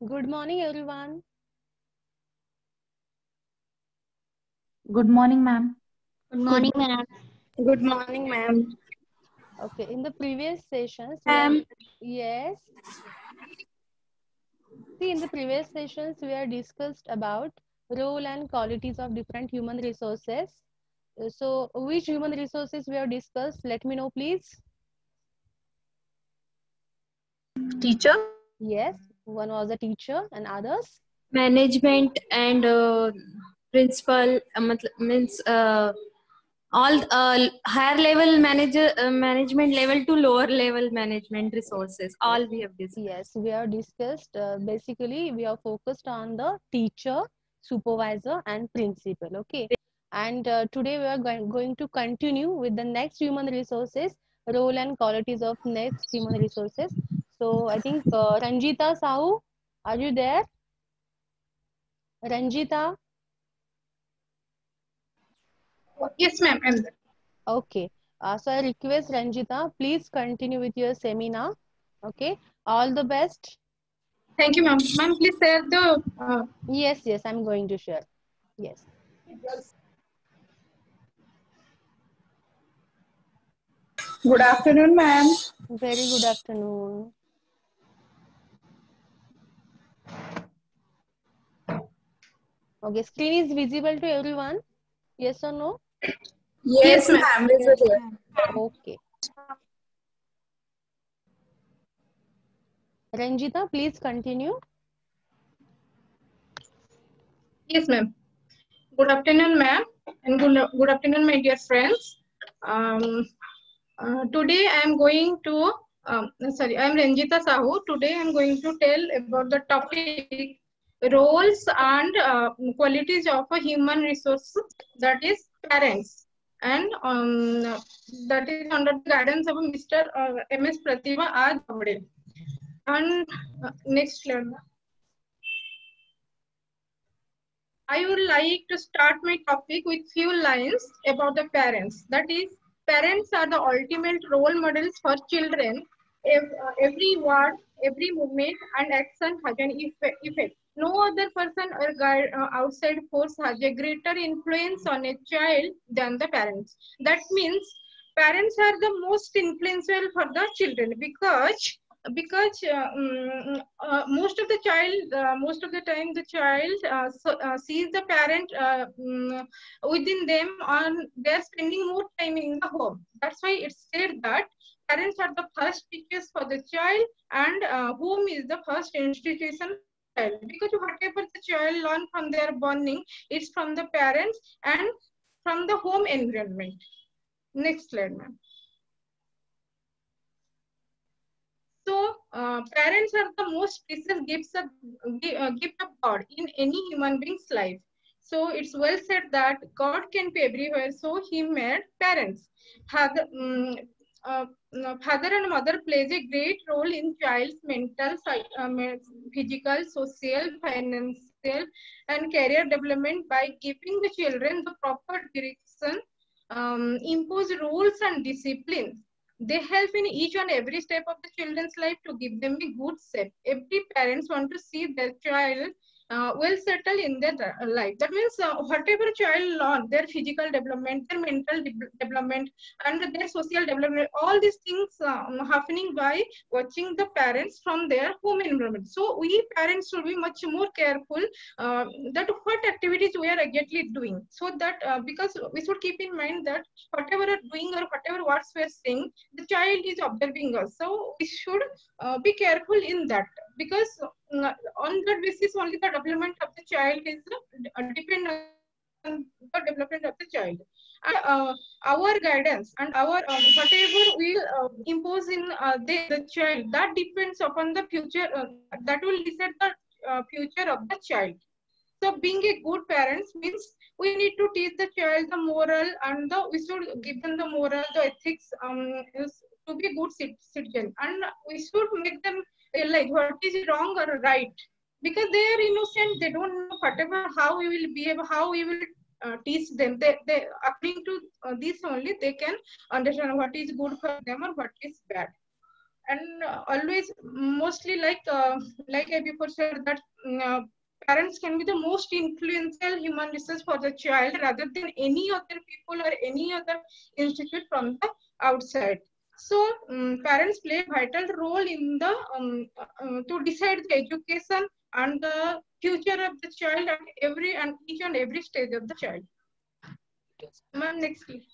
Good morning, everyone. Good morning, ma'am. Good morning, ma'am. Good morning, ma'am. Okay, in the previous sessions, Ma'am. yes. See, in the previous sessions, we have discussed about role and qualities of different human resources. So, which human resources we have discussed? Let me know, please. Teacher. Yes, one was a teacher, and others. Management and principal means all higher level management level to lower level management resources. All we have discussed. Yes, we have discussed. Basically, we are focused on the teacher, supervisor, and principal. Okay, and today we are going to continue with the next human resources, role and qualities of next human resources. So I think Ranjita Sahu, are you there? Ranjita? Yes, ma'am. I'm there. Okay. So I request Ranjita, please continue with your seminar. Okay. All the best. Thank you, ma'am. Ma'am, please share the. Yes, I'm going to share. Yes. Good afternoon, ma'am. Very good afternoon. Okay, screen is visible to everyone? Yes or no? Yes, Yes, ma'am. ma'am. Visible. Okay. Ranjita, please continue. Yes, ma'am. Good afternoon, ma'am, and good afternoon, my dear friends. Today I am going to. I am Ranjita Sahu. Today I am going to tell about the topic roles and qualities of a human resource, that is parents, and that is under the guidance of Mr. M.S. Pratibha R. Davade. And next slide. I would like to start my topic with few lines about the parents. That is, parents are the ultimate role models for children. Every word, every movement and action has an effect. No other person or guide, outside force has a greater influence on a child than the parents. That means parents are the most influential for the children, because most of the time the child sees the parent within them, on they're spending more time in the home. That's why it's said that parents are the first teachers for the child, and home is the first institution for the child, because whatever the child learn from their bonding is from the parents and from the home environment. Next slide, ma'am. So, parents are the most precious gift of God in any human being's life. So, it's well said that God can be everywhere, so He made parents. Father, father and mother plays a great role in child's mental, physical, social, financial, and career development by giving the children the proper direction, impose rules and discipline. They help in each and every step of the children's life to give them a good shape. Every parents want to see their child well settled in their life. That means whatever child learn, their physical development, their mental development, and their social development, all these things happening by watching the parents from their home environment. So we parents should be much more careful that what activities we are exactly doing, so that because we should keep in mind that whatever we are doing or whatever words we are saying, the child is observing us. So we should be careful in that, because on that basis only the development of the child is depend on the development of the child. And our guidance and our whatever we impose in the child, that depends upon the future, that will decide the future of the child. So being a good parents means we need to teach the child the moral, and we should give them the moral, the ethics, is to be a good citizen, and we should make them realize what is wrong or right, because they are innocent. They don't know whatever how we will behave, how we will teach them. They according to this only they can understand what is good for them or what is bad. And always, mostly like I before said that parents can be the most influential human resource for the child rather than any other people or any other institute from the outside. So parents play a vital role in the to decide the education and the future of the child at each and every stage of the child. Ma'am, next please.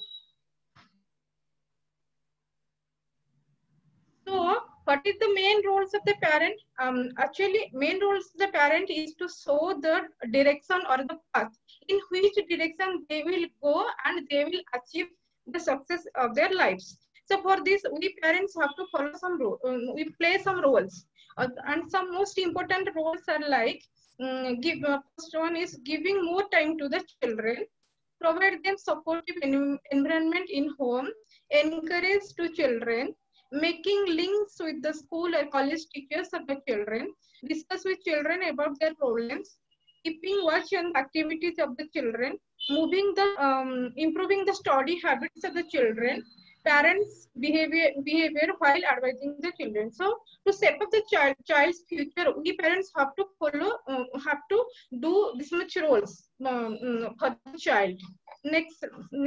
So, what is the main roles of the parent? Actually, main roles of the parent is to show the direction or the path in which direction they will go and they will achieve the success of their lives. So, for this, we parents have to follow some role. We play some roles, and some most important roles are like first one is giving more time to the children, provide them supportive environment in home, encourage to children, making links with the school or college teachers of the children, discuss with children about their problems, keeping watch on the activities of the children, improving the study habits of the children, parents' behavior while advising the children. So to shape up the child's future, we parents have to have to do this much roles for the child. Next.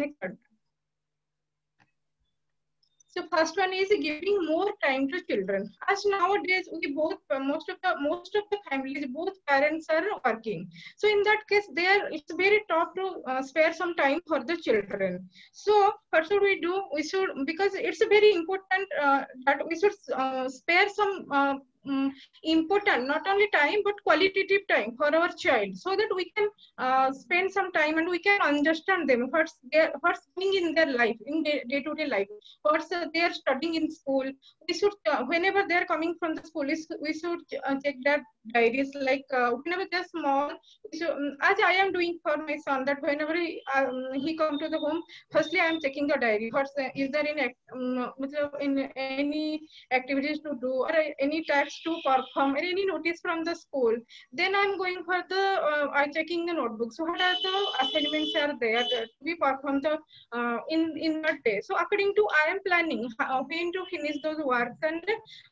So first one is giving more time to children. As nowadays, we both most of the families, both parents are working. So in that case, it's very tough to spare some time for the children. So what should we do? We should, because it's very important that we should spare some important, not only time but qualitative time for our child, so that we can spend some time and we can understand them what's going in their life, in day-to-day life, what's they are studying in school. We should whenever they are coming from the school, we should check their diaries, like whenever they're small. As I am doing for my son, that whenever he come to the home, firstly I am checking the diary, is there in any activities to do or any tasks to perform or any notice from the school. Then I'm going for the I'm checking the notebooks. So what are the assignments are there to be performed in that day. So according to I am planning when to finish those works, and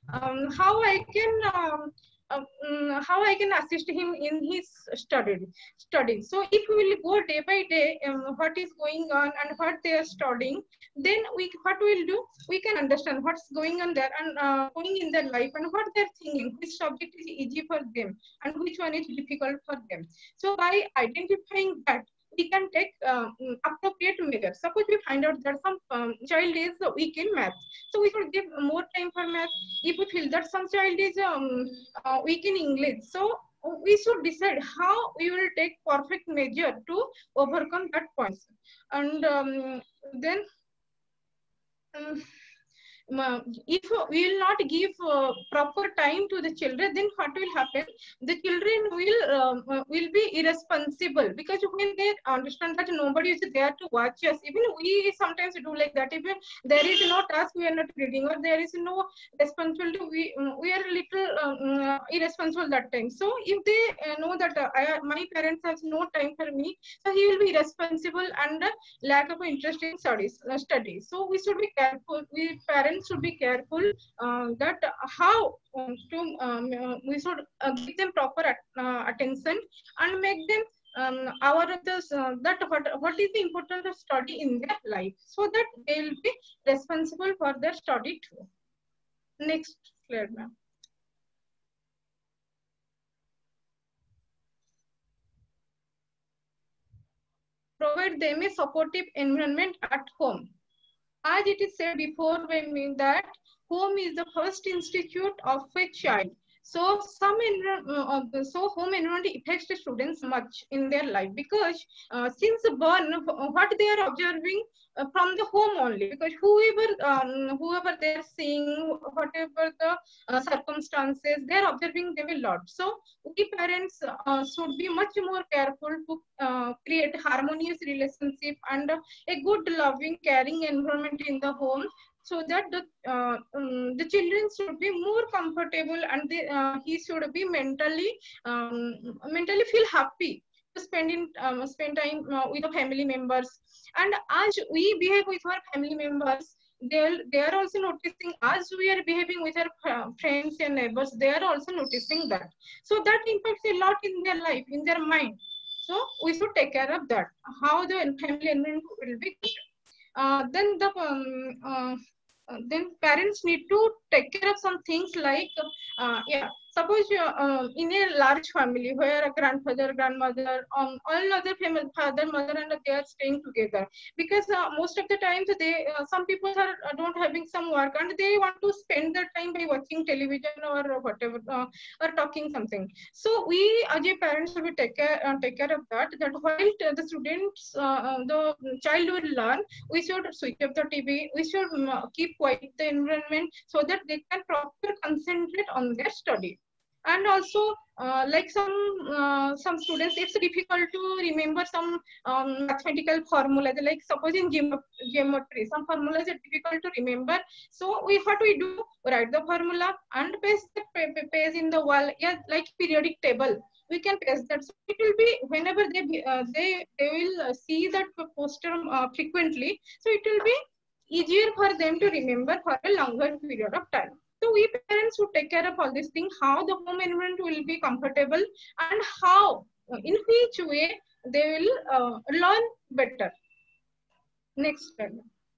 how I can assist him in his study. So if we will go day by day what is going on and what they are studying, then what we'll do, we can understand what's going on there and going in their life and what they're thinking, which subject is easy for them and which one is difficult for them. So by identifying that, we can take appropriate measures. Suppose we find out that some child is weak in math, so we should give more time for math. If we feel that some child is weak in English, so we should decide how we will take perfect measure to overcome that point. And then if we will not give proper time to the children, then what will happen? The children will be irresponsible, because when they understand that nobody is there to watch us, even we sometimes do like that. Even there is no task we are not reading, or there is no responsibility, we are a little irresponsible that time. So if they know that my parents has no time for me, so he will be irresponsible and lack of interest in studies. So we should be careful. We parents should be careful that how we should give them proper attention and make them aware of this, that what is the importance of study in their life, so that they will be responsible for their study too. Next slide, ma'am. Provide them a supportive environment at home. As it is said before, that home is the first institute of a child. So home environment affects the students much in their life, because since birth, what they are observing from the home only, because whoever they are seeing, whatever the circumstances, they are observing them a lot. So we parents should be much more careful to create harmonious relationship and a good, loving, caring environment in the home, so that the children should be more comfortable, and he should be mentally feel happy to spend time with the family members. And as we behave with our family members, they are also noticing as we are behaving with our friends and neighbors. They are also noticing that. So that impacts a lot in their life, in their mind. So we should take care of that. How the family environment will be good. Then parents need to take care of some things like yeah, suppose in a large family where a grandfather, grandmother, all other family, father, mother, and they are staying together, because most of the times they some people are don't having some work and they want to spend their time by watching television or whatever, or talking something. So we as a parents will take care of that. That while the students the child will learn, we should switch off the TV. We should keep quiet the environment so that they can proper concentrate on their study. And also, like some students, it's difficult to remember some mathematical formulas. Like suppose in geometry, some formulas are difficult to remember. So what we do? Write the formula and paste the page in the wall. Yeah, like periodic table. We can paste that. So it will be whenever they will see that poster frequently. So it will be easier for them to remember for a longer period of time. So we parents should take care of all these things, how the home environment will be comfortable and how, in which way they will learn better. Next slide.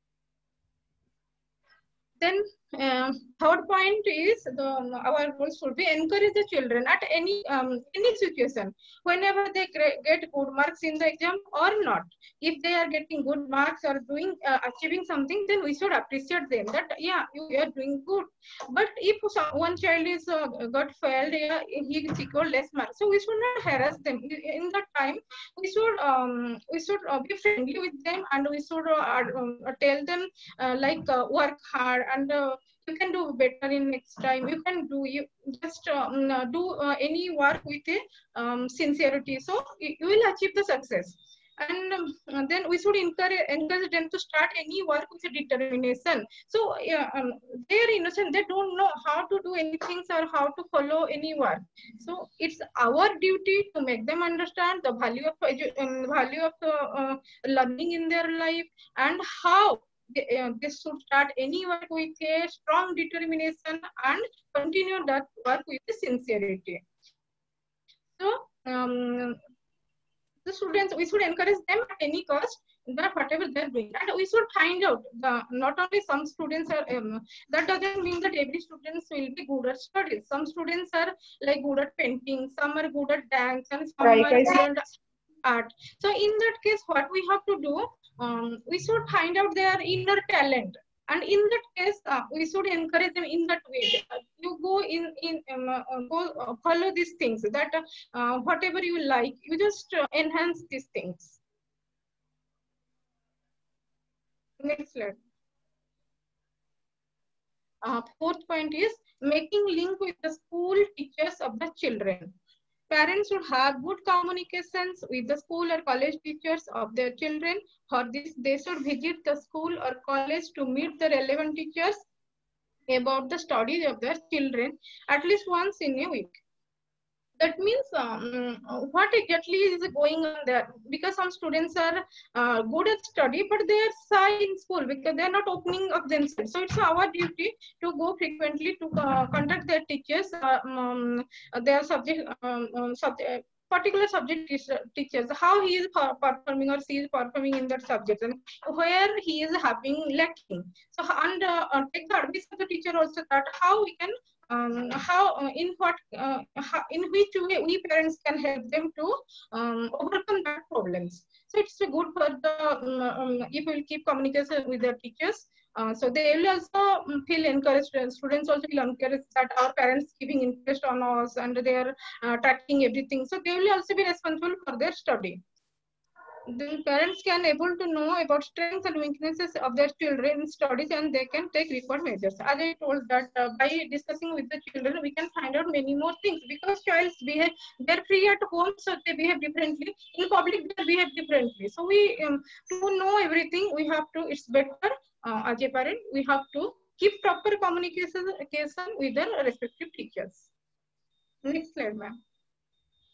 Then third point is our goals should be encourage the children at any situation, whenever they get good marks in the exam or not. If they are getting good marks or doing achieving something, then we should appreciate them that yeah, you are doing good. But if one child is got failed, he secured less marks, so we should not harass them. In that time, we should be friendly with them, and we should tell them work hard and you can do better in next time. You can do, you just do any work with a sincerity, so you will achieve the success. And then we should encourage them to start any work with a determination. So they're innocent, they don't know how to do anything or how to follow any work. So it's our duty to make them understand the value of learning in their life, and how they should start any work with a strong determination and continue that work with sincerity. So the students, we should encourage them at any cost that whatever they're doing, and we should find out not only some students are that doesn't mean that every students will be good at studies. Some students are like good at painting, some are good at dance, and some are good at art. So in that case, what we have to do, we should find out their inner talent, and in that case we should encourage them in that way. You go follow these things, that whatever you like, you just enhance these things. Next slide. Fourth point is making link with the school teachers of the children. Parents should have good communications with the school or college teachers of their children. For this, they should visit the school or college to meet the relevant teachers about the studies of their children at least once in a week. That means what exactly is going on there, because some students are good at study, but they are shy in school because they are not opening up themselves. So it's our duty to go frequently to contact their teachers, their particular subject teachers, how he is performing or she is performing in that subject, and where he is having lacking. So and take the advice of the teacher also, that how we can in which way we parents can help them to overcome that problems. So it's good for the if we keep communication with the teachers, so they will also feel encouraged. Students also feel encouraged that our parents giving interest on us and they are tracking everything. So they will also be responsible for their study. Then parents can able to know about strengths and weaknesses of their children's studies, and they can take required measures. As I told that by discussing with the children, we can find out many more things, because children behave, they're free at home, so they behave differently. In public, they behave differently. So we to know everything, we have to, it's better as a parent, we have to keep proper communication with their respective teachers. Next slide, ma'am.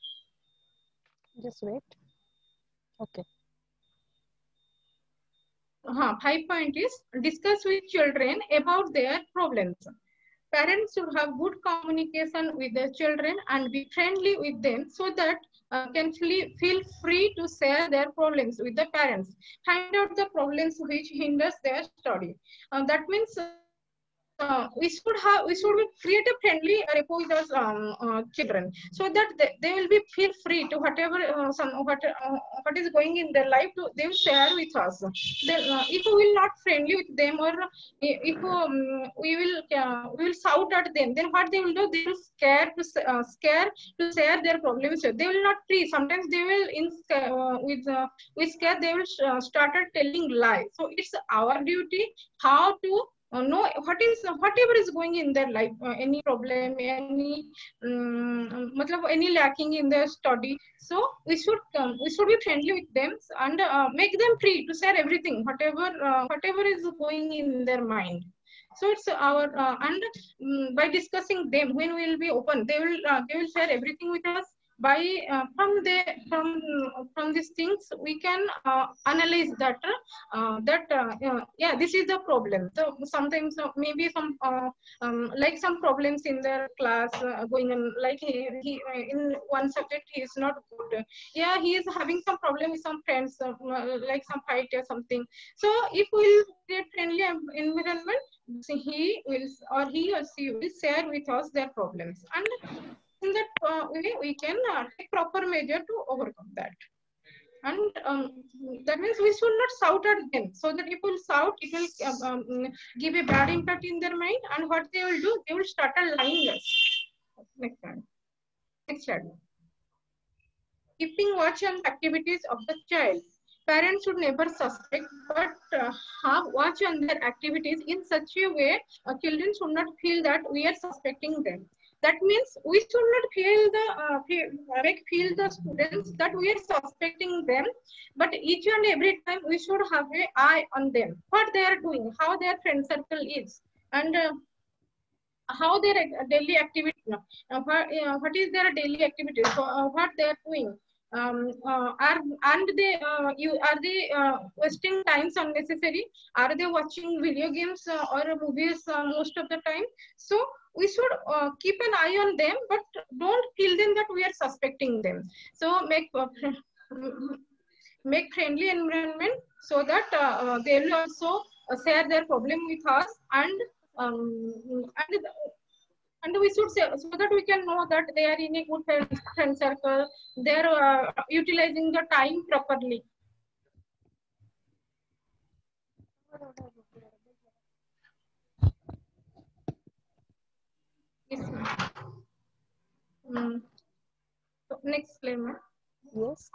Just wait. Okay. 5 point is discuss with children about their problems. Parents should have good communication with their children and be friendly with them so that can feel free to share their problems with the parents. Find out the problems which hinders their study. That means we should create a friendly rapport with our children so that they will be feel free to whatever what is going in their life they will share with us. Then if we will not friendly with them, or if we will shout at them, then what they will do, they will scare to share their problems. They will not free. Sometimes they will with scare they will started telling lies. So it's our duty how to know whatever is going in their life, any problem, any any lacking in their study. So we should be friendly with them and make them free to share everything, whatever is going in their mind. So it's our and by discussing them, when we will be open, they will share everything with us. By from these things we can analyze that yeah, this is the problem. So sometimes maybe some like some problems in their class going on, like he in one subject he is not good. Yeah, he is having some problem with some friends, like some fight or something. So if we create friendly environment, he or she will share with us their problems, and in that way we can take proper measure to overcome that. And that means we should not shout at them, so that if we shout, it will give a bad impact in their mind, and what they will do, they will start lying us. Next slide. Next slide. Keeping watch on activities of the child. Parents should never suspect, but have watch on their activities in such a way children should not feel that we are suspecting them. That means we should not feel the students that we are suspecting them, but each and every time we should have an eye on them, what they are doing, how their friend circle is, and how their daily activity, what is their daily activity, so, what they are doing. Are they wasting times unnecessary? Are they watching video games or movies most of the time? So we should keep an eye on them, but don't feel them that we are suspecting them. So make friendly environment so that they will also share their problem with us, and and we should say, so that we can know that they are in a good friend circle, they are utilizing the time properly. Yes. Next slide, ma'am. Yes.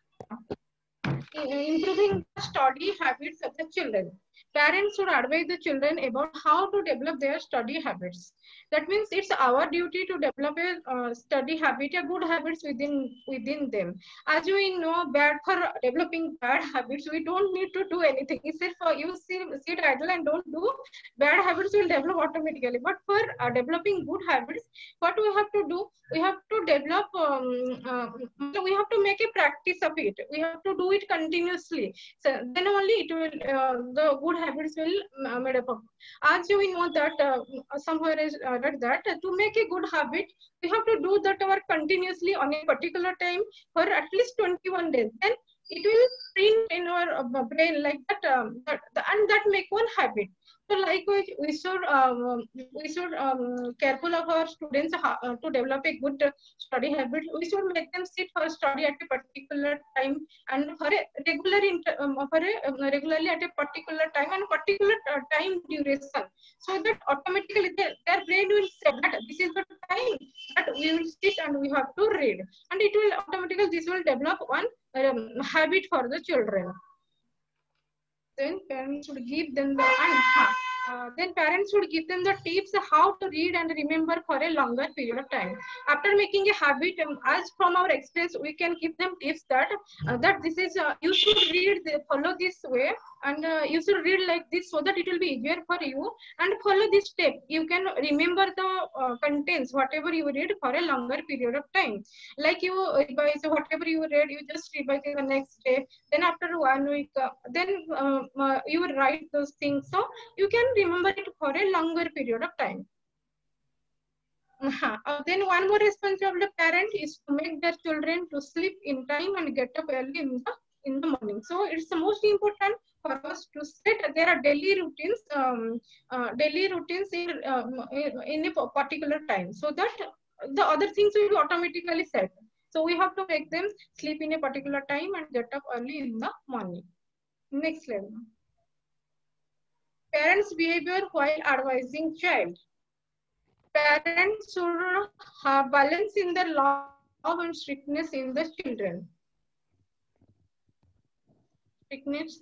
Improving the study habits of the children. Parents should advise the children about how to develop their study habits. That means it's our duty to develop a study habit, a good habits within them. As we know, for developing bad habits, we don't need to do anything. It's for you sit idle and don't do, bad habits will develop automatically. But for developing good habits, what we have to do, we have to develop, we have to make a practice of it. We have to do it continuously. So then only it will, the good habits will made up of. As we know that somewhere is read that to make a good habit, we have to do that work continuously on a particular time for at least 21 days. Then it will print in our brain like that, and that make one habit. So likewise, we should careful of our students to develop a good study habit. We should make them sit for study at a particular time, and for a regularly at a particular time and particular time duration, so that automatically their brain will say that this is the time that we will sit and we have to read, and it will automatically, this will develop one habit for the children. Then parents should give them the then parents should give them the tips how to read and remember for a longer period of time. After making a habit, as from our experience, we can give them tips that this is you should read, follow this way, and you should read like this so that it will be easier for you, and follow this step. You can remember the contents, whatever you read, for a longer period of time. Like you revise whatever you read, you just revise the next day. Then after 1 week, you will write those things, so you can remember it for a longer period of time. Then one more responsibility of the parent is to make their children to sleep in time and get up early in the morning. So it's the most important for us to set their daily routines, in a particular time, so that the other things will be automatically set. So we have to make them sleep in a particular time and get up early in the morning. Next level. Parents' behavior while advising child. Parents should have balance in their love and strictness in the children. Strictness.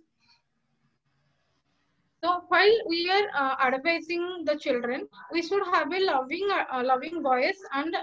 So while we are advising the children, we should have a loving voice and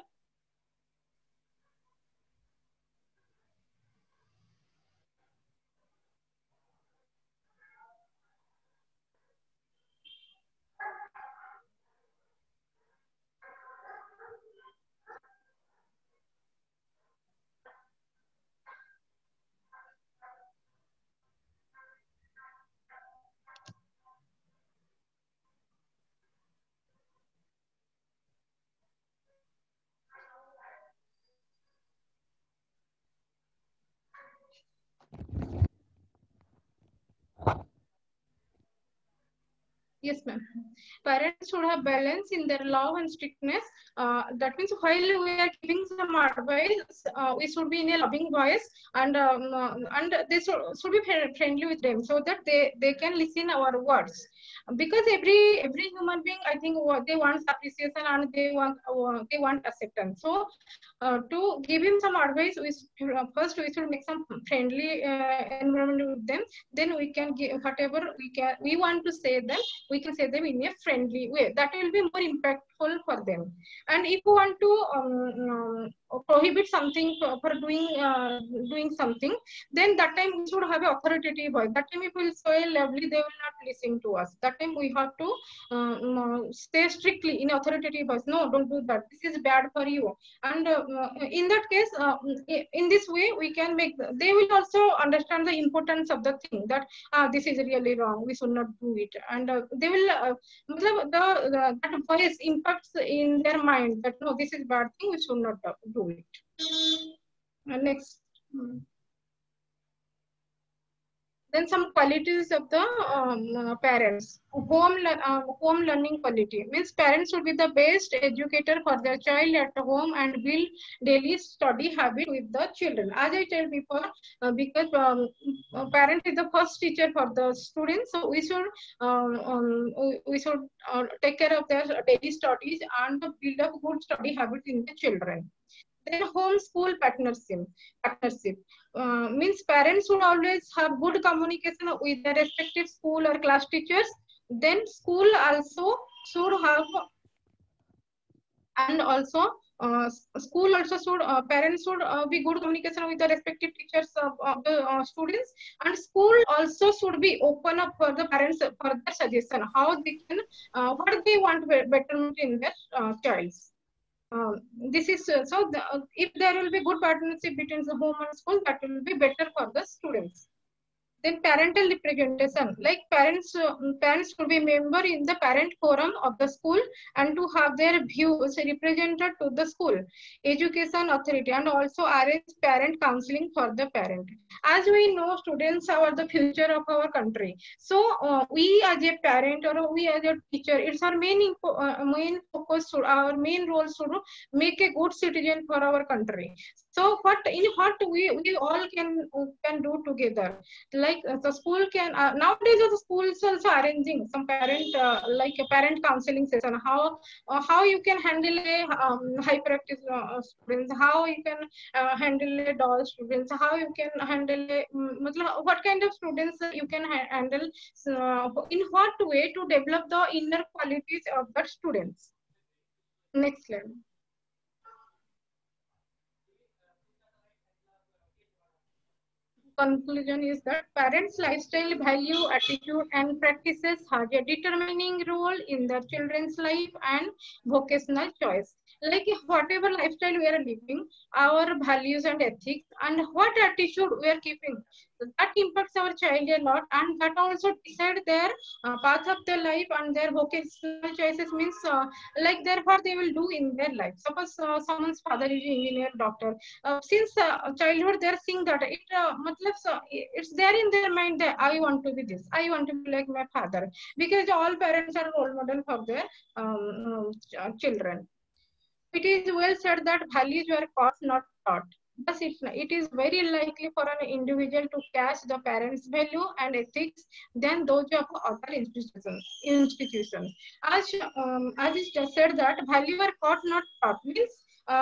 yes, ma'am. Parents should have balance in their love and strictness. That means while we are giving some advice, we should be in a loving voice, and they should be friendly with them, so that they can listen our words. Because every human being, I think, they want appreciation and they want acceptance. So to give him some advice, first we should make some friendly environment with them. Then we can give whatever we want to say them. We can say them in a friendly way. That will be more impactful for them. And if you want to prohibit something for doing something, then that time we should have an authoritative voice. That time if we say lovely, they will not listen to us. That time we have to stay strictly in authoritative voice. No, don't do that. This is bad for you. And in that case, in this way, we can make. They will also understand the importance of the thing, that this is really wrong. We should not do it. And they will that voice impacts in their mind that no, this is bad thing. We should not do it. Next. Then some qualities of the parents. Home learning quality means parents should be the best educator for their child at home and build daily study habit with the children. As I told before, because parent is the first teacher for the students, so we should take care of their daily studies and build a good study habit in the children. Then home school partnership means parents should always have good communication with their respective school or class teachers. Then school also should have, and also school also should, parents should be good communication with the respective teachers of the students, and school also should be open up for the parents for their suggestion, how they can, what they want betterment in their childs. This is if there will be good partnership between the home and school, that will be better for the students. Then parental representation, like parents should be member in the parent forum of the school and to have their views represented to the school education authority, and also arrange parent counseling for the parent. As we know, students are the future of our country. So we as a parent or we as a teacher, it's our main focus, our main role should make a good citizen for our country. So what we all can do together, like like the school can nowadays the schools also arranging some parent like a parent counseling session, how you can handle a hyperactive students, how you can handle a dull students, how you can handle a what kind of students you can handle, in what way to develop the inner qualities of the students. Next slide. Conclusion is that parents' lifestyle, value, attitude, and practices have a determining role in their children's life and vocational choice. Like whatever lifestyle we are living, our values and ethics, and what attitude we are keeping, that impacts our child a lot, and that also decide their path of their life and their vocational choices. Means like their what they will do in their life. Suppose someone's father is an engineer, doctor. Since childhood they are seeing that it's there in their mind that I want to be this, I want to be like my father, because all parents are role model for their children. It is well said that values were caught, not taught. Thus, it is very likely for an individual to catch the parents' value and ethics than those of other institutions. As is just said that value are caught, not taught, means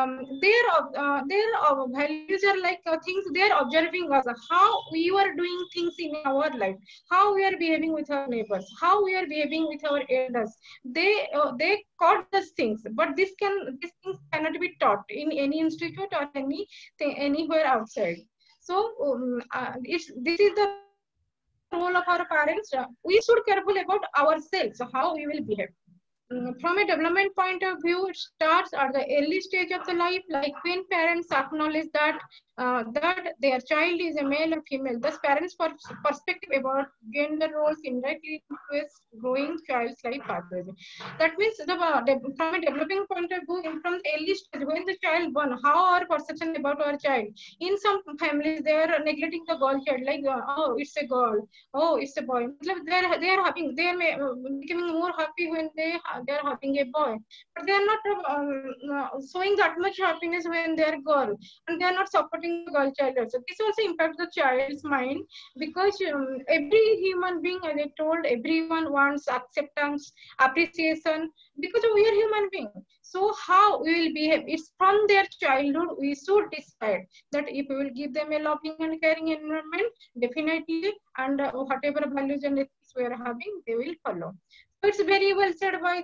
their values are like things they are observing us, how we are doing things in our life, how we are behaving with our neighbors, how we are behaving with our elders. They caught these things, but these things cannot be taught in any institute or anywhere outside. So this is the role of our parents. We should careful about ourselves, how we will behave. From a development point of view, it starts at the early stage of the life, like when parents acknowledge that their child is a male or female. Thus, parents' perspective about gender roles indirectly influence growing child's life pathway. That means from a developing point of view, from the early stage, when the child born, how our perception about our child. In some families, they are neglecting the girl child, like oh, it's a girl, oh, it's a boy. They are becoming more happy when they are having a boy, but they are not showing that much happiness when they are girl, and they are not supporting the girl child also. This also impacts the child's mind, because every human being, as I told, everyone wants acceptance, appreciation, because we are human beings. So how we will behave, it's from their childhood we should decide that if we will give them a loving and caring environment, definitely, and whatever values and ethics we are having, they will follow. So it's very well said by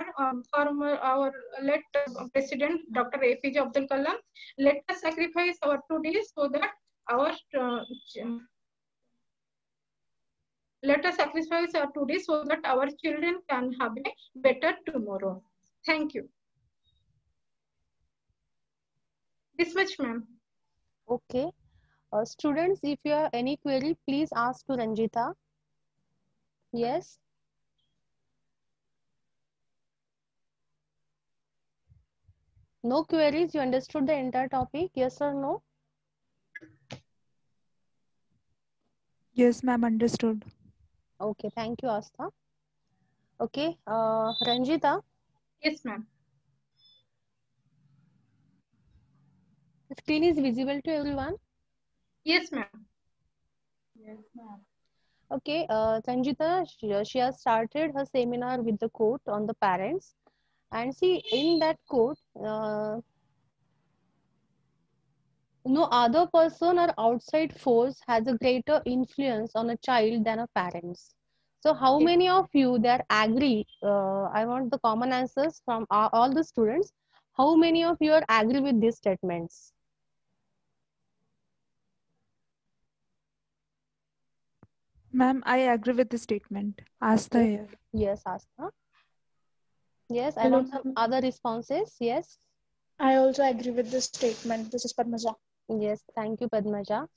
our late President Dr. APJ Abdul Kalam. Let us sacrifice our today so that our children can have a better tomorrow. Thank you. This much, ma'am. Okay. Students, if you have any query, please ask to Ranjita. Yes. No queries? You understood the entire topic? Yes or no? Yes, ma'am, understood. Okay, thank you, Astha. Okay, Ranjita. Yes, ma'am. The screen is visible to everyone? Yes, ma'am. Yes, ma'am. Okay, Ranjita, she has started her seminar with the quote on the parents. And see, in that quote, no other person or outside force has a greater influence on a child than a parents. So how many of you that agree? I want the common answers from all the students. How many of you are agree with these statements? Ma'am, I agree with the statement. Astha here. Yes, Astha. Yes, I Hello, want some other responses. Yes. I also agree with this statement. This is Padmaja. Yes, thank you, Padmaja.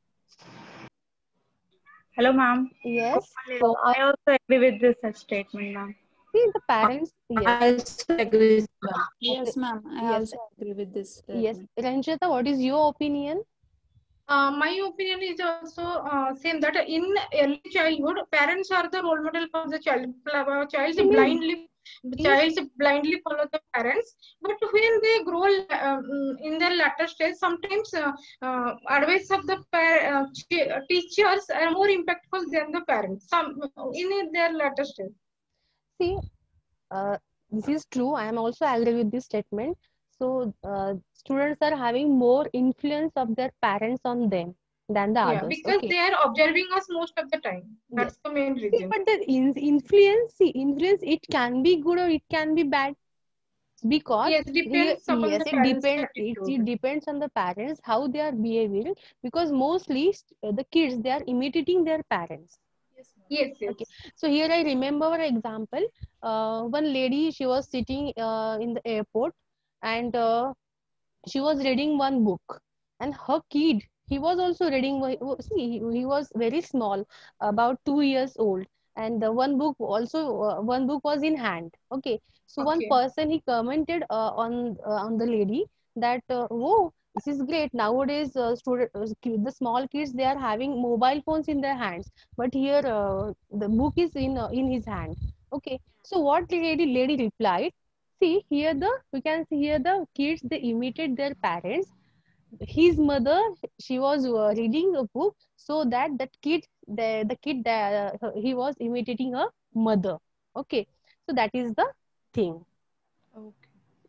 Hello, ma'am. Yes. So I also agree with this statement, ma'am. See, the parents. Yes. I also agree. Yes, ma'am. I Yes. also agree with this Yes. statement. Ranjita, what is your opinion? My opinion is also same, that in early childhood, parents are the role model for the child. Child blindly the child blindly follow the parents. But when they grow in their latter stage, sometimes advice of the teachers are more impactful than the parents. Some in their latter stage. See, this is true. I am also agree with this statement. So students are having more influence of their parents on them than the Yeah, others. because Okay. they are observing us most of the time. That's Yes. the main See, reason. but the influence, see, influence, it can be good or it can be bad, because Yes, here, depends upon yes, the parents' it attitude. depends on the parents how they are behaving, because mostly the kids, they are imitating their parents. Yes, yes. Okay, so here I remember an example. One lady, she was sitting in the airport, and she was reading one book, and her kid, he was also reading. See, he was very small, about 2 years old, and one book was in hand. Okay, so one Okay. person, he commented on the lady that oh, this is great nowadays. The small kids, they are having mobile phones in their hands, but here the book is in his hand. Okay, so what the lady replied. See, here we can see here the kids, they imitate their parents. His mother, she was reading a book, so that kid, the kid, he was imitating her mother. Okay, so that is the thing. Okay.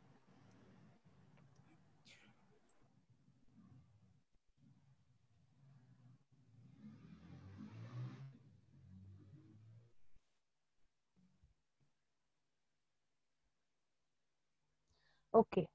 Okay,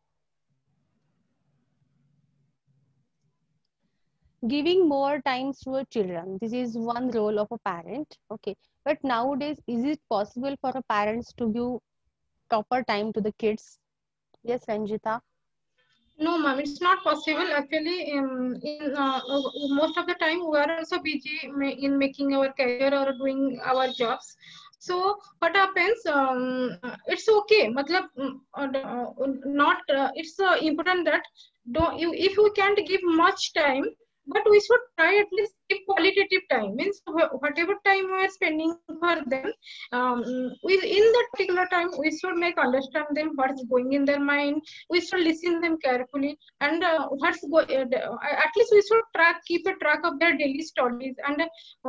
giving more times to a children, this is one role of a parent. Okay, but nowadays, is it possible for a parents to give proper time to the kids? Yes, Ranjita. No, ma'am, it's not possible. Actually, in most of the time, we are also busy in making our career or doing our jobs. So what happens? It's okay. Matlab, not. It's important that don't you if you can't give much time, but we should try at least give qualitative time. Means whatever time we are spending for them, in that particular time, we should make understand them what's going in their mind. We should listen them carefully, and at least we should keep a track of their daily studies, and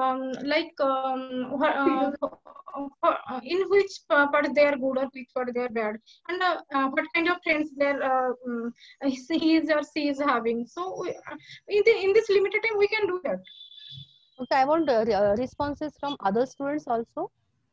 in which part they are good or which part they are bad, and what kind of friends he is or she is having. So in this limited time, we can do that. Okay, I want responses from other students also.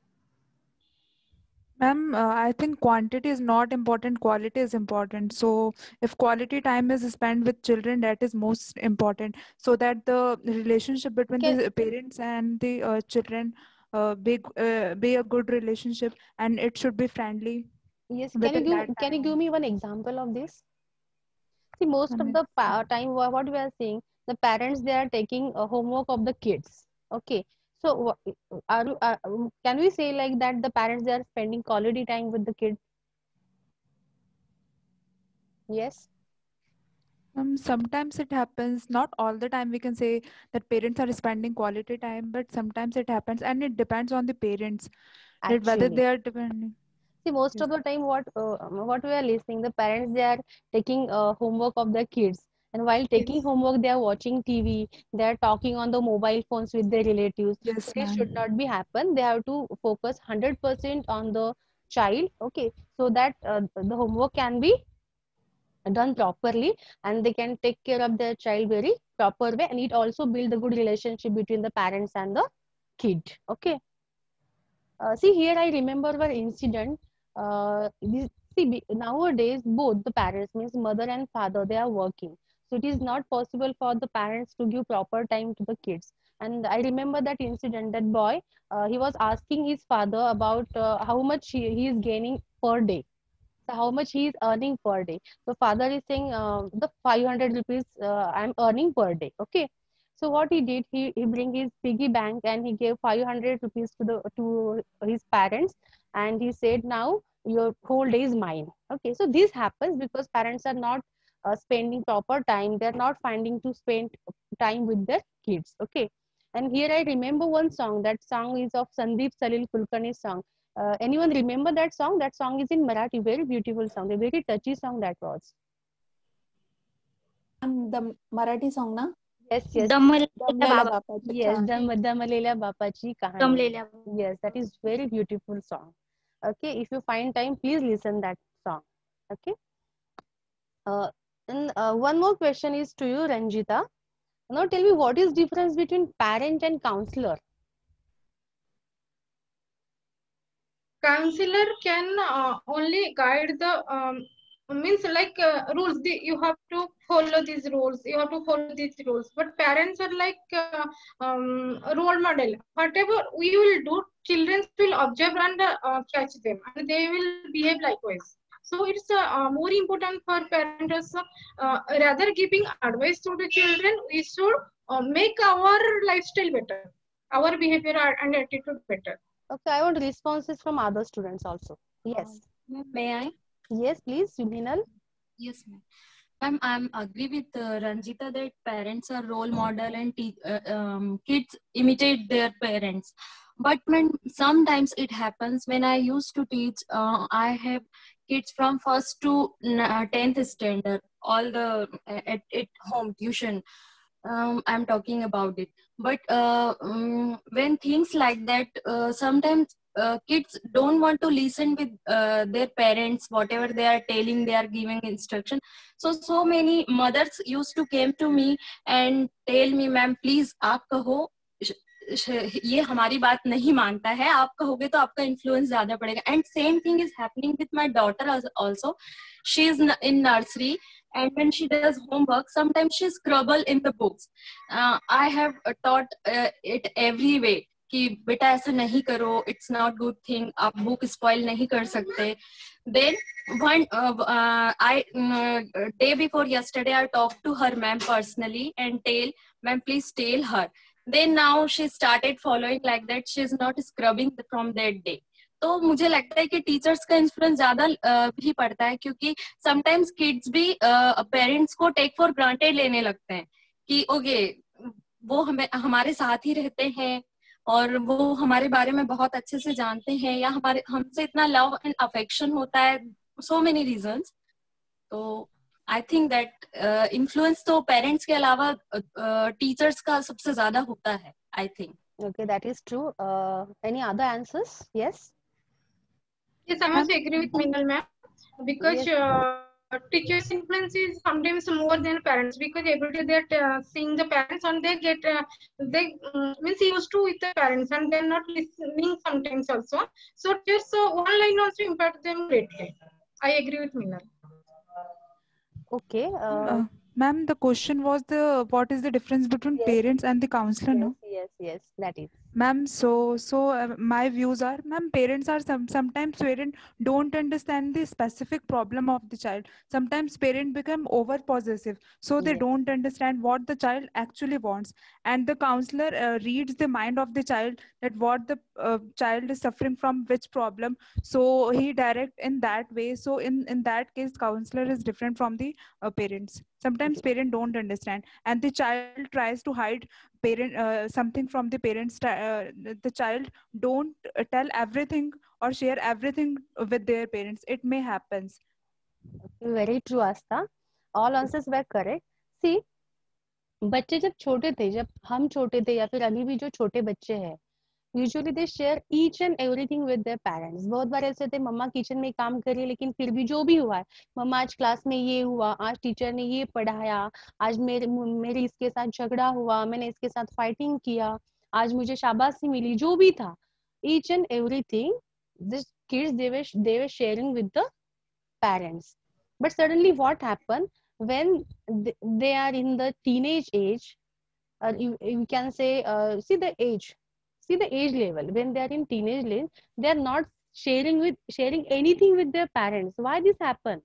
Ma'am, I think quantity is not important, quality is important. So, if quality time is spent with children, that is most important, so that the relationship between Can the parents and the children be a good relationship, and it should be friendly yes, within that can you time. give me one example of this? See, most Let of me the see. time, what we are seeing, the parents, they are taking homework of the kids. Okay, so can we say like that the parents, they are spending quality time with the kids? Yes. Sometimes it happens, not all the time we can say that parents are spending quality time, but sometimes it happens, and it depends on the parents that whether Actually, they are depending. see, most Yes. of the time, what we are listening, the parents, they are taking homework of their kids, and while taking Yes. homework, they are watching TV, they are talking on the mobile phones with their relatives. So Yes, this should ma'am. not be happen. They have to focus 100% on the child. Okay, so that the homework can be done properly, and they can take care of their child very proper way, and it also build a good relationship between the parents and the kid. Okay. See, here I remember one incident. Nowadays both the parents, means mother and father, they are working. So it is not possible for the parents to give proper time to the kids. And I remember that incident, that boy, he was asking his father about how much he is gaining per day. So how much he is earning per day. So father is saying the 500 rupees I'm earning per day. Okay. So what he did, he bring his piggy bank and he gave 500 rupees to his parents, and he said, now your whole day is mine. Okay. So this happens because parents are not spending proper time. They're not finding to spend time with their kids. Okay. And here I remember one song. That song is of Sandeep Salil Kulkarni's song. Anyone remember that song? That song is in Marathi. Very beautiful song. A very touchy song that was. The Marathi song na? Yes, yes. Damleल्या बापाची Yes, कहाणी. दमलेल्या बापाची कहाणी. दमलेल्या. Yes, that is very beautiful song. Okay, if you find time, please listen that song. Okay. And one more question is to you, Ranjita. Now tell me, what is difference between parent and counselor? Counselor can only guide the means like rules. You have to follow these rules. You have to follow these rules. But parents are like a role model. Whatever we will do, children will observe and catch them, and they will behave likewise. So it's more important for parents. Rather giving advice to the children, we should make our lifestyle better, our behavior and attitude better. Okay, I want responses from other students also. Yes. May I? Yes, please, Subhinal. Yes, ma'am. Ma'am, I'm agree with Ranjita that parents are role model and kids imitate their parents. But when sometimes it happens when I used to teach, I have kids from first to 10th standard, all the at home tuition. I'm talking about it. But when things like that, sometimes kids don't want to listen with their parents, whatever they are telling, they are giving instruction. So many mothers used to came to me and tell me, ma'am, please आप कहो, ये हमारी बात नहीं मानता है, आप कहोगे तो आपका इन्फ्लुएंस ज्यादा पड़ेगा. And same thing is happening with my daughter also. She is in nursery, and when she does homework, sometimes she scribble in the books. I have taught it every way कि बेटा ऐसा नहीं करो, it's not good thing, आप book spoil नहीं कर सकते. Then one day before yesterday, I talked to her ma'am personally and tell, ma'am, please tell her. Then now she started following like that. She is not scrubbing from that day. तो मुझे लगता है कि teachers का influence ज्यादा भी पड़ता है, क्योंकि समटाइम्स किड्स भी पेरेंट्स को टेक फॉर ग्रांटेड लेने लगते हैं कि ओके वो हमें हमारे साथ ही रहते हैं और वो हमारे बारे में बहुत अच्छे से जानते हैं, या हमारे हमसे इतना लव एंड अफेक्शन होता है, सो मेनी रीजंस. तो आई थिंक दैट इन्फ्लुएंस तो पेरेंट्स के अलावा टीचर्स का सबसे ज्यादा होता है, I think. Okay, that is true. Any other answers? Yes. Yes, I must agree with Minal ma'am, because teachers' influence is sometimes more than parents, because every day they're seeing the parents and they get means used to with the parents and they're not listening sometimes also. So just one line also impact them greatly. I agree with Minal. Okay. Ma'am, the question was what is the difference between Yes. parents and the counselor, no? Yes, that is. Ma'am, so my views are, ma'am, parents are sometimes parents don't understand the specific problem of the child. Sometimes parents become over possessive, so they Yes. don't understand what the child actually wants. And the counselor reads the mind of the child, that what the child is suffering from, which problem. So he direct in that way. So in that case, counselor is different from the parents. Sometimes parents don't understand, and the child tries to hide something from the parents. The child don't tell everything or share everything with their parents. It may happens. Very true, Asta. All answers were correct. See, बच्चे जब छोटे थे, जब हम छोटे थे या फिर अभी भी जो छोटे बच्चे हैं, usually they share each and everything with their parents. बहुत बार ऐसे थे, मम्मा किचन में काम कर रही है लेकिन फिर भी जो भी हुआ है, मम्मा आज क्लास में ये हुआ, आज टीचर ने ये पढ़ाया, आज मेरे इसके साथ झगड़ा हुआ, मैंने इसके साथ फाइटिंग किया, आज मुझे शाबाशी मिली, जो भी था, each and everything this kids they were sharing with the parents. But suddenly what happened when they are in the teenage age, or you can say see the age level, when they are in teenage age, they are not sharing anything with their parents. Why this happen?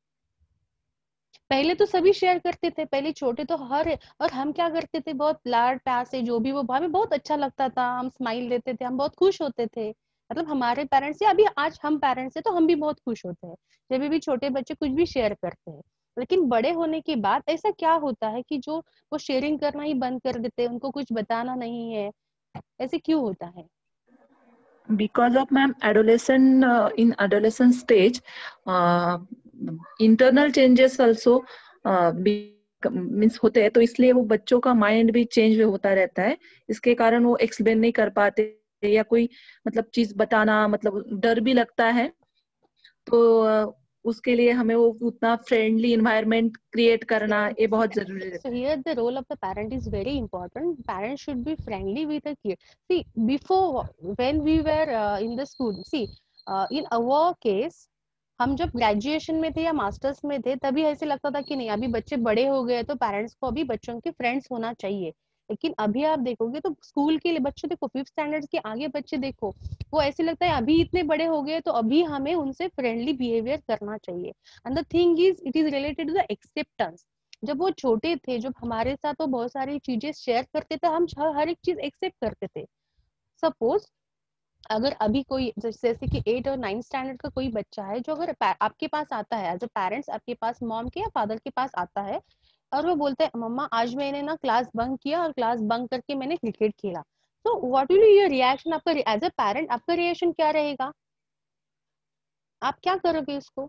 पहले तो सभी share करते थे, पहले छोटे तो और हम क्या करते थे, बहुत लाड प्यार से, जो भी वो हमें बहुत अच्छा लगता था, हम स्माइल देते थे, हम बहुत खुश होते थे. मतलब हमारे पेरेंट्स या अभी आज हम पेरेंट्स हैं तो हम भी बहुत खुश होते हैं जब भी छोटे बच्चे कुछ भी शेयर करते हैं. लेकिन बड़े होने के बाद ऐसा क्या होता है कि जो वो शेयरिंग करना ही बंद कर देते हैं, उनको कुछ बताना नहीं है, ऐसे क्यों होता है? Because of ma'am adolescent in adolescent stage, internal changes also means होते हैं, तो इसलिए वो बच्चों का माइंड भी चेंज होता रहता है, इसके कारण वो एक्सप्लेन नहीं कर पाते या कोई मतलब चीज बताना मतलब डर भी लगता है, तो उसके लिए हमें वो उतना फ्रेंडली एनवायरनमेंट क्रिएट करना ये बहुत जरूरी So रहता है. here the role of the parent is very important. Parents should be friendly with the kid. See, before when we were in the school, see, in our case, हम जब graduation में थे या मास्टर्स में थे तभी ऐसे लगता था कि नहीं अभी बच्चे बड़े हो गए तो पेरेंट्स को अभी बच्चों के फ्रेंड्स होना चाहिए. लेकिन अभी आप देखोगे तो स्कूल के लिए बच्चे देखो 5th स्टैंडर्ड के आगे बच्चे देखो वो ऐसे लगता है अभी इतने बड़े हो गए तो अभी हमें उनसे फ्रेंडली बिहेवियर करना चाहिए. And the thing is it is related to the acceptance. जब वो छोटे थे जब हमारे साथ वो बहुत सारी चीजें शेयर करते थे हम हर एक चीज एक्सेप्ट करते थे. सपोज अगर अभी कोई जैसे कि 8 और 9 स्टैंडर्ड का कोई बच्चा है जो अगर आपके पास आता है एज अ पेरेंट्स आपके पास मॉम के या फादर के पास आता है और वो बोलते हैं मम्मा आज मैंने ना क्लास बंक किया और क्लास बंक करके मैंने क्रिकेट खेला. तो what will be your reaction? आपका एज अ पेरेंट आपका रिएक्शन क्या रहेगा? आप क्या करोगे उसको?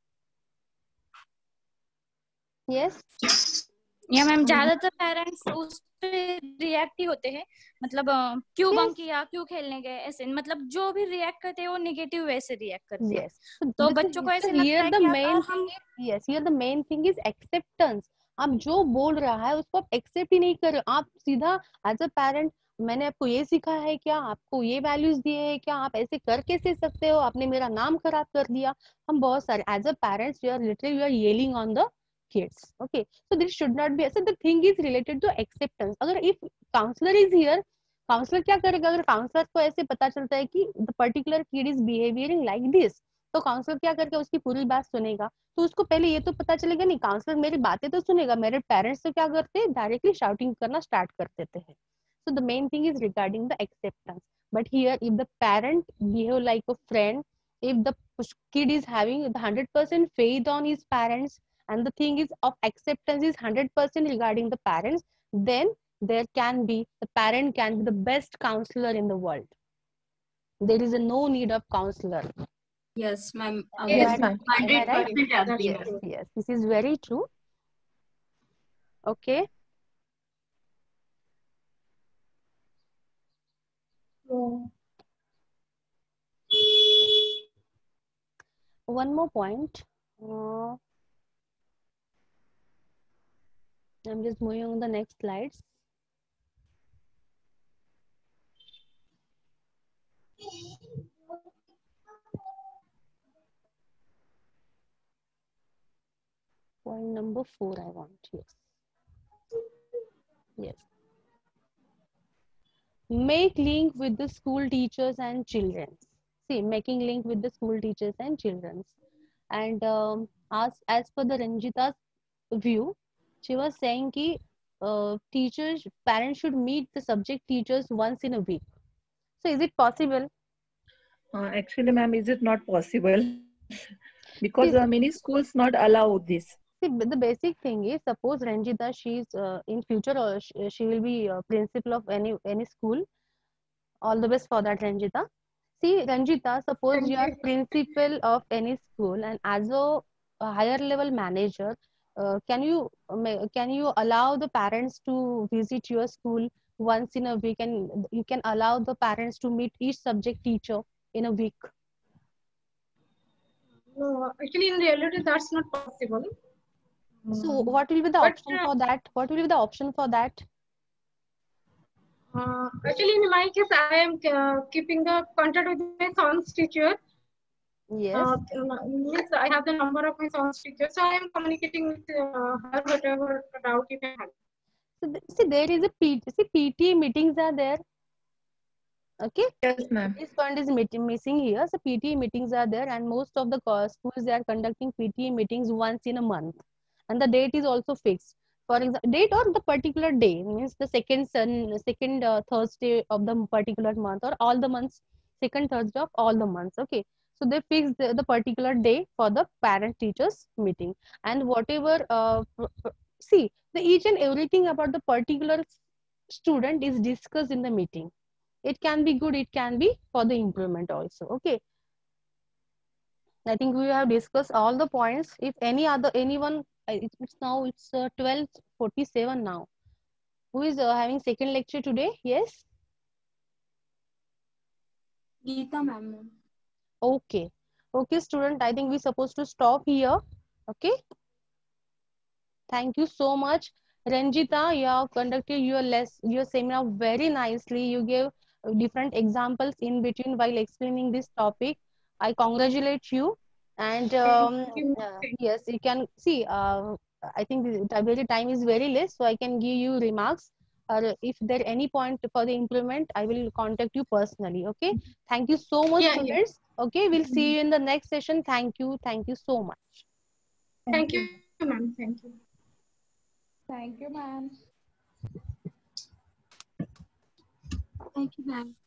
यस या मैम ज्यादातर पेरेंट्स उस पे रिएक्ट ही होते हैं, मतलब क्यों बंक किया, क्यों खेलने गए, ऐसे मतलब जो भी रिएक्ट करते हैं वो नेगेटिव वे से रिएक्ट करते हैं. तो बच्चों को ऐसे लगता है कि हम here the main thing is acceptance. आप जो बोल रहा है उसको आप एक्सेप्ट ही नहीं कर रहे हो. आप सीधा एज अ पेरेंट मैंने आपको ये सिखाया है क्या, आपको ये वैल्यूज दिए हैं क्या, आप ऐसे कर कैसे सकते हो, आपने मेरा नाम खराब कर दिया. हम बहुत सारे as a parents we are literally we are yelling on the kids. Okay, so this should not be. So the thing is related to acceptance. अगर if counselor is here, counselor क्या करेगा? अगर counselor को ऐसे पता चलता है कि the particular kid is behaving like this, तो counselor क्या करके उसकी पूरी बात सुनेगा. तो उसको पहले ये तो पता चलेगा नहीं counselor मेरी बातें तो सुनेगा, मेरे parents तो क्या करते हैं डायरेक्टली shouting करना स्टार्ट कर देते हैं. So the main thing is regarding the acceptance. But here if the parent behave like a friend, if the kid is having the 100% faith on his parents and the thing is of acceptance is 100% regarding the parents, then there can be the parent can be the best counselor in the world. There is a no need of counselor. Yes, ma'am. Yes, ma'am. 100% agree, Yes, ma'am. yes, this is very true. Okay. One more point. I'm just moving on the next slides. Point number 4 I want. Yes. Yes. Make link with the school teachers and children. See, making link with the school teachers and children. And as per the Ranjita's view, she was saying ki teachers, parents should meet the subject teachers once in a week. So is it possible? Actually, ma'am, is it not possible? Because many schools not allow this. See, the basic thing is, suppose Ranjita, she's in future or she will be principal of any school. All the best for that, Ranjita. See, Ranjita, suppose you are principal of any school, and as a higher level manager, can you allow the parents to visit your school once in a week, and you can allow the parents to meet each subject teacher in a week? No, actually, in reality, that's not possible. So, what will be the option for that? What will be the option for that? Actually, in my case, I am keeping the contact with my son's teacher. Yes. Yes, I have the number of my son's teacher, so I am communicating with her whatever doubt you can have. So, see, there is a PT meetings are there. Okay. Yes, ma'am. This point is missing here. So PTA meetings are there, and most of the schools they are conducting PTA meetings once in a month, and the date is also fixed. For example, date or the particular day means the second Thursday of the particular month, or all the months second Thursday of all the months. Okay, so they fix the particular day for the parent teachers meeting, and whatever see the each and everything about the particular student is discussed in the meeting. It can be good, it can be for the improvement also. Okay, I think we have discussed all the points. If anyone, it's now it's 12:47 now. Who is having second lecture today? Yes. Geeta ma'am. Okay. Okay, student. I think we're supposed to stop here. Okay. Thank you so much, Ranjita. You have conducted your seminar very nicely. You gave different examples in between while explaining this topic. I congratulate you. And Thank you. yes, you can see. I think the time is very less, so I can give you remarks. Or if there any point for the improvement, I will contact you personally. Okay. Thank you so much, Yeah, yeah. students. Okay, we'll see you in the next session. Thank you. Thank you so much. Thank you, ma'am. Thank you. Thank you, ma'am. Thank you, ma'am.